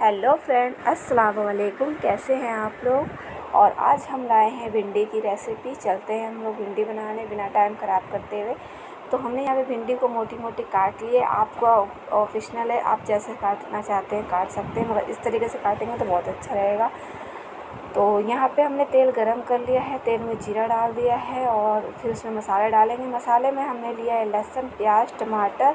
Hello friend, अस्सलाम वालेकुम। कैसे हैं आप लोग। और आज हम लाए हैं भिंडी की रेसिपी। चलते हैं हम लोग भिंडी बनाने बिना टाइम ख़राब करते हुए। तो हमने यहाँ पे भिंडी को मोटी मोटी काट लिए। आपको ऑप्शनल है, आप जैसे काटना चाहते हैं काट सकते हैं, मगर इस तरीके से काटेंगे तो बहुत अच्छा रहेगा। तो यहाँ पे हमने तेल गरम कर लिया है, तेल में जीरा डाल दिया है और फिर उसमें मसाले डालेंगे। मसाले में हमने लिया है लहसुन, प्याज, टमाटर,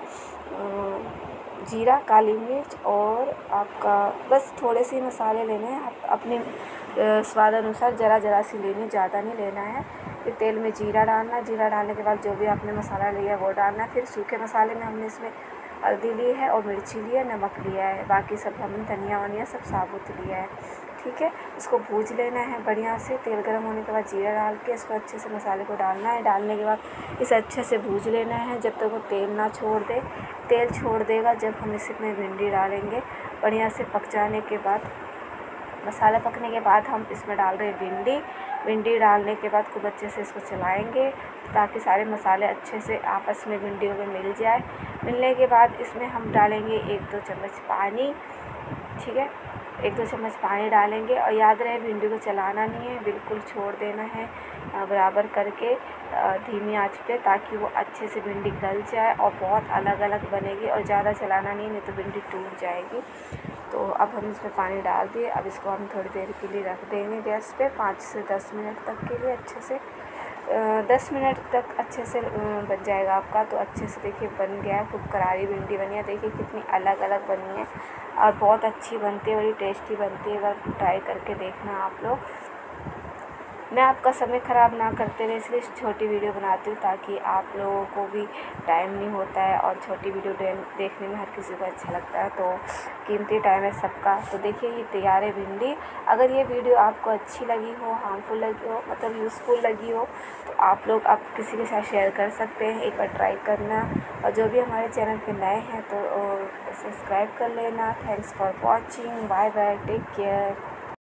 जीरा, काली मिर्च और आपका बस थोड़े से मसाले लेने हैं अपने स्वाद अनुसार। ज़रा सी लेनी, ज़्यादा नहीं लेना है। फिर तेल में जीरा डालना, जीरा डालने के बाद जो भी आपने मसाला लिया है वो डालना है। फिर सूखे मसाले में हमने इसमें हल्दी ली है और मिर्ची ली है, नमक लिया है, बाकी सब हमने धनिया वनिया सब साबुत लिया है। ठीक है, इसको भूज लेना है बढ़िया से। तेल गर्म होने के बाद जीरा डाल के इसको अच्छे से मसाले को डालना है। डालने के बाद इसे अच्छे से भूज लेना है जब तक वो तेल ना छोड़ दे। तेल छोड़ देगा जब हम इसमें भिंडी डालेंगे। बढ़िया से पक जाने के बाद, मसाला पकने के बाद हम इसमें डाल रहे हैं भिंडी डालने के बाद खूब अच्छे से इसको चलाएंगे ताकि सारे मसाले अच्छे से आपस में भिंडियों में मिल जाए। मिलने के बाद इसमें हम डालेंगे 1-2 चम्मच पानी। ठीक है, 1-2 चम्मच पानी डालेंगे और याद रहे भिंडी को चलाना नहीं है, बिल्कुल छोड़ देना है बराबर करके धीमी आंच पे, ताकि वो अच्छे से भिंडी गल जाए और बहुत अलग अलग बनेगी। और ज़्यादा चलाना नहीं तो भिंडी टूट जाएगी। तो अब हम इसमें पानी डाल दिए। अब इसको हम थोड़ी देर के लिए रख देंगे गैस पे, 5 से 10 मिनट तक के लिए अच्छे से। 10 मिनट तक अच्छे से बन जाएगा आपका। तो अच्छे से देखिए बन गया है, खूब करारी भिंडी बनी है। देखिए कितनी अलग अलग बनी है और बहुत अच्छी बनती है, बड़ी टेस्टी बनती है। एक बार ट्राई करके देखना आप लोग। मैं आपका समय ख़राब ना करते हुए इसलिए छोटी वीडियो बनाती हूँ ताकि आप लोगों को भी टाइम नहीं होता है और छोटी वीडियो देखने में हर किसी को अच्छा लगता है। तो कीमती टाइम है सबका। तो देखिए ये तैयार है भिंडी। अगर ये वीडियो आपको अच्छी लगी हो, हार्मफुल लगी हो, मतलब यूज़फुल लगी हो, तो आप लोग किसी के साथ शेयर कर सकते हैं। एक बार ट्राई करना। और जो भी हमारे चैनल पर नए हैं तो सब्सक्राइब कर लेना। Thanks for watching. Bye bye, take care.